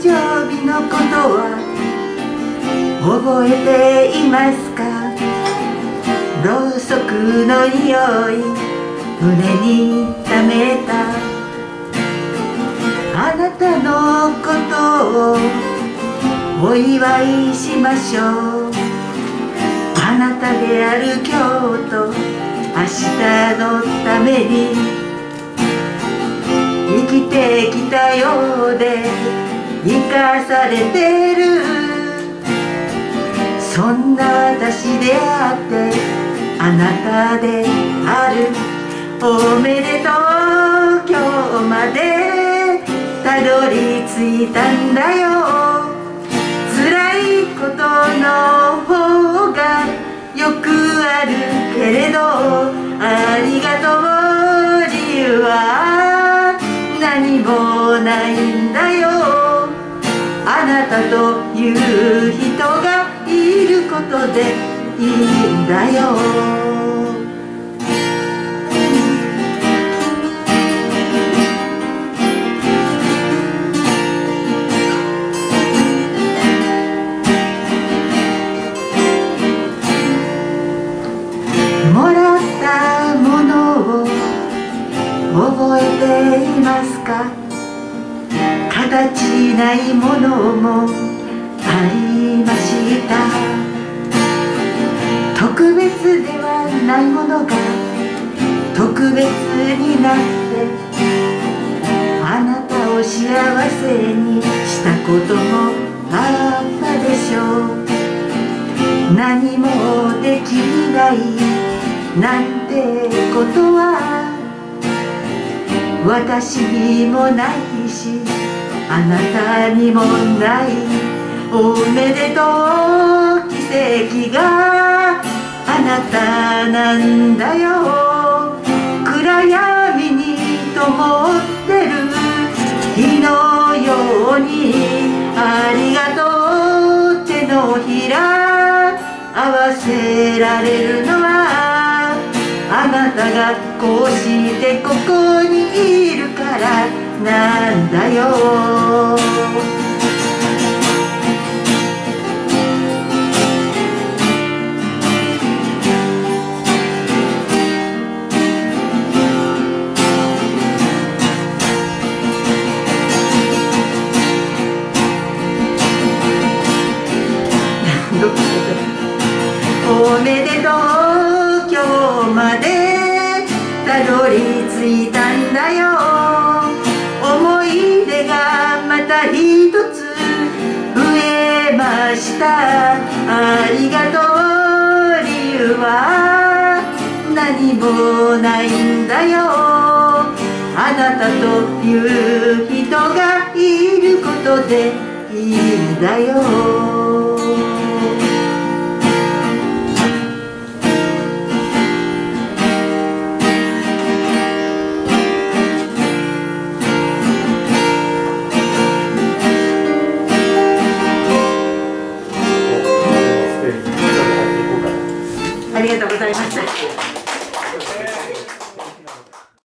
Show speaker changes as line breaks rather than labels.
生日のことは覚えていますか？ろうそくの匂い胸に溜めたあなたのことをお祝いしましょう。あなたである今日と明日のために生きてきたようで生かされてる。そんな私であってあなたである。おめでとう今日までたどり着いたんだよ。辛いことの方がよくあるけれどありがとう理由は何もないんだよ。あなたという人がいることでいいんだよ。もらったものを覚えていますか？形ないものもありました。特別ではないものが特別になってあなたを幸せにしたこともあったでしょう。何もできないなんてことは私にもないしあなたにもない。おめでとう奇跡があなたなんだよ。暗闇に灯ってる日のようにありがとう手のひら合わせられるのはあなたがこうしてここにいるからなんだよ。おめでとう今日までたどり着いたんだよ。思い出がまた一つ増えました。ありがとう理由は何もないんだよ。あなたという人がいることでいいんだよ。